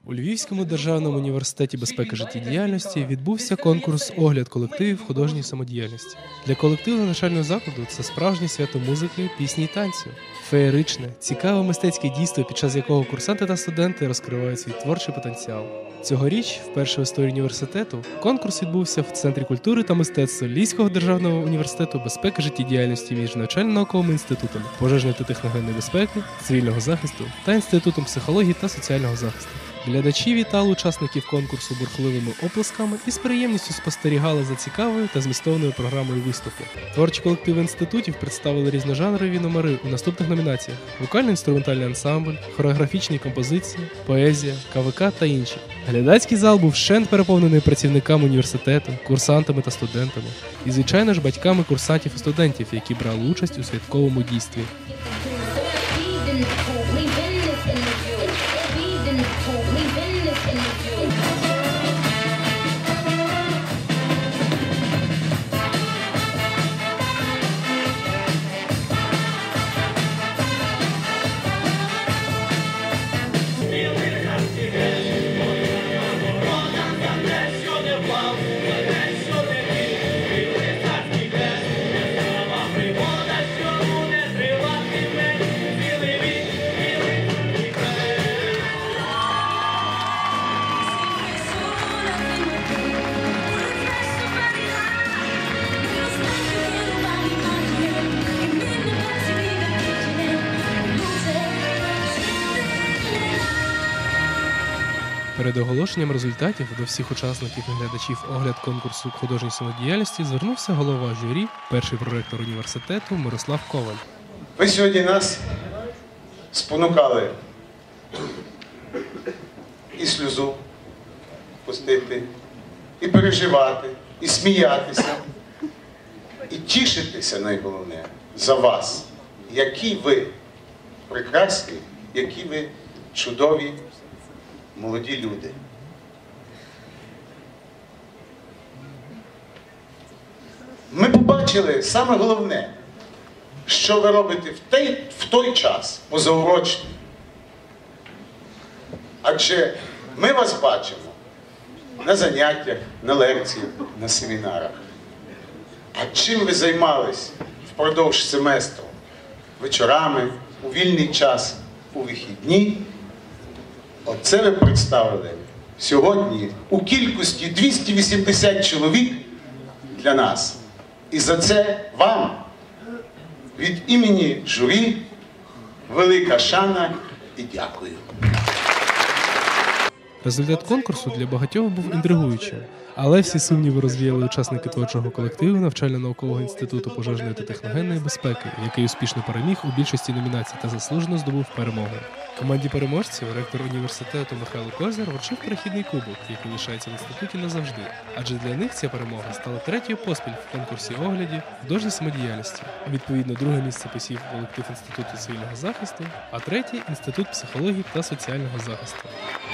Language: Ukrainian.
У Львівському державному університеті безпеки життєдіяльності відбувся конкурс «Огляд колективів художньої самодіяльності». Для колективу навчального закладу це справжнє свято музики, пісні й танцю. Феєричне, цікаве мистецьке дійство, під час якого курсанти та студенти розкривають свій творчий потенціал. Цьогоріч, вперше в історії університету, конкурс відбувся в Центрі культури та мистецтва Львівського державного університету безпеки життєдіяльності між навчально-науковими інститутами пожежної та техногенної безпеки, цивільного захисту та Інститутом психології та соціального захисту. Глядачі вітали учасників конкурсу бурхливими оплесками і з приємністю спостерігали за цікавою та змістовною програмою виступу. Творчі колективи інститутів представили різножанрові номери у наступних номінаціях: вокально-інструментальний ансамбль, хореографічні композиції, поезія, КВК та інші. Глядацький зал був вщент переповнений працівниками університету, курсантами та студентами. І, звичайно ж, батьками курсантів і студентів, які брали участь у святковому дійстві. Перед оголошенням результатів до всіх учасників і глядачів огляд конкурсу художньої самодіяльності звернувся голова журі, перший проректор університету Мирослав Коваль. Ви сьогодні нас спонукали і сльозу пустити, і переживати, і сміятися, і тішитися, найголовне, за вас. Які ви прекрасні, які ви чудові, молоді люди. Ми побачили саме головне, що ви робите в той час, позаурочний. Адже ми вас бачимо на заняттях, на лекціях, на семінарах. А чим ви займались впродовж семестру? Вечорами, у вільний час, у вихідні? Оце ви представили сьогодні у кількості 280 чоловік для нас. І за це вам від імені журі велика шана і дякую. Результат конкурсу для багатьох був інтригуючим, але всі сумніви розвіяли учасники творчого колективу навчально-наукового інституту пожежної та техногенної безпеки, який успішно переміг у більшості номінацій та заслужено здобув перемогу. Команді переможців ректор університету Михайло Козир вручив перехідний кубок, який лишається в інституті назавжди. Адже для них ця перемога стала третьою поспіль в конкурсі огляді художньої самодіяльності. Відповідно, друге місце посів колектив Інституту цивільного захисту, а третє – Інститут психології та соціального захисту.